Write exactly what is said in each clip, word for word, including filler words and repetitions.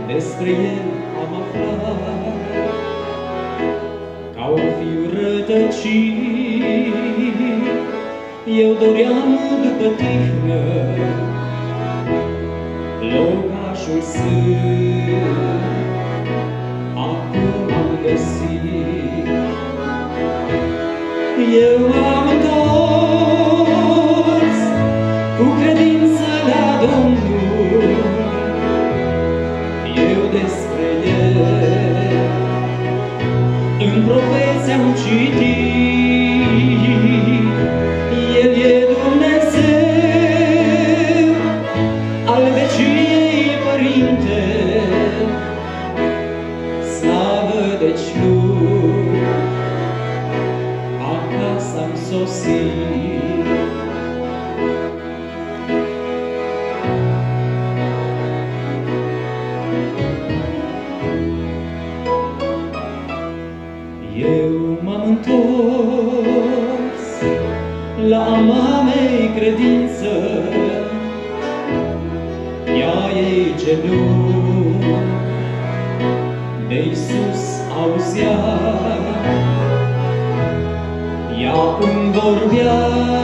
despre el am aflat, ca un fiu rătăcit, eu doream după tihnă, locașul sfânt, acum am găsit. Eu m-am întors cu credință la Domnul, eu despre el în profeți am citit. El e Dumnezeu al veciei Părinte, slavă deci lui, acasă am sosit. Eu m-am întors la a mamei credință, ea ei genunchi de Iisus auzea, ea îmi vorbea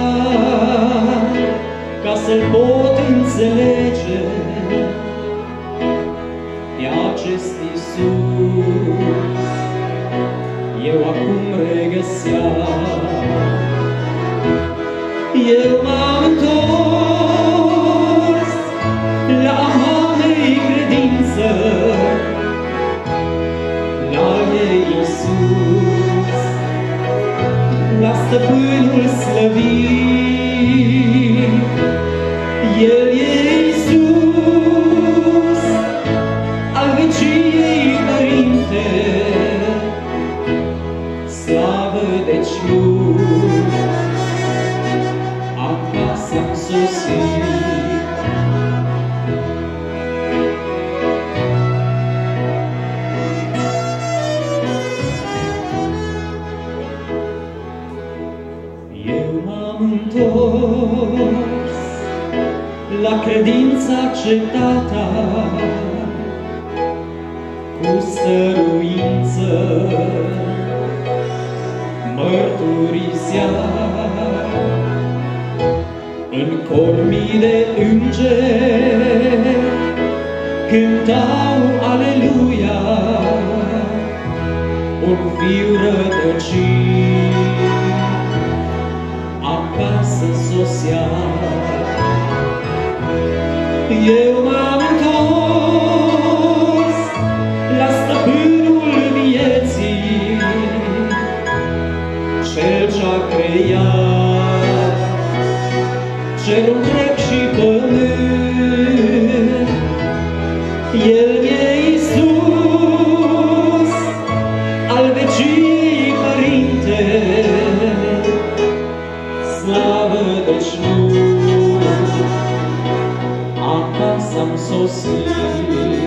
ca să-L pot înțelege pe acest Iisus. Eu acum regăseam, eu m-am întors la a mamei credință, la ei Iisus, la stăpânul slăvit. El e Iisus al veciei Părinte, slavă deci lui, acasă am sosit. Eu m-am întors la credința acceptată, cu stăruință mărturisea în cor mii de îngeri, cântau aleluia, un fiu rătăcit acasă sosea. Eu m-am întors la stăpânul vieții, cel ce-a creat cerul întreg și pământ. El e Iisus al veciei Părinte, slavă deci lui, acasă am sosit.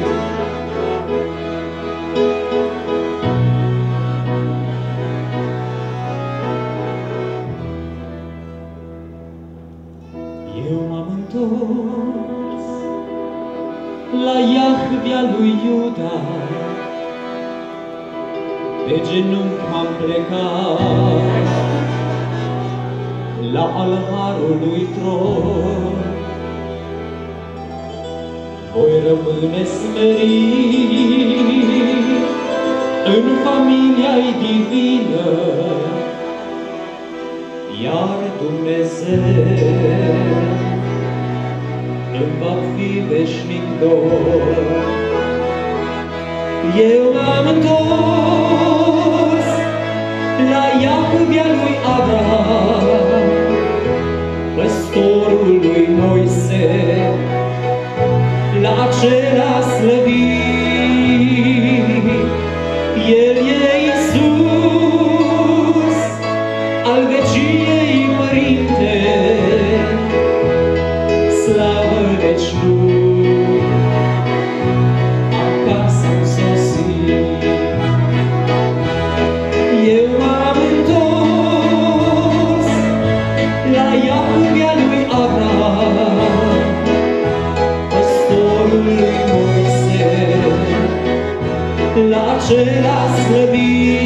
Eu m-am întors la Iahvea lui Iuda, pe genunchi m-am plecat la al harului tron. Voi rămâne smerit în familia-i divină, iar Dumnezeu îmi va fi veșnic dor. Eu m-am întors la Iahvea lui Abraham, păstorul lui Moise, la acela slăvit. El e Iisus al veciei Părinte, slavă deci lui, acasă am sosit. Eu m-am întors acela slăvit.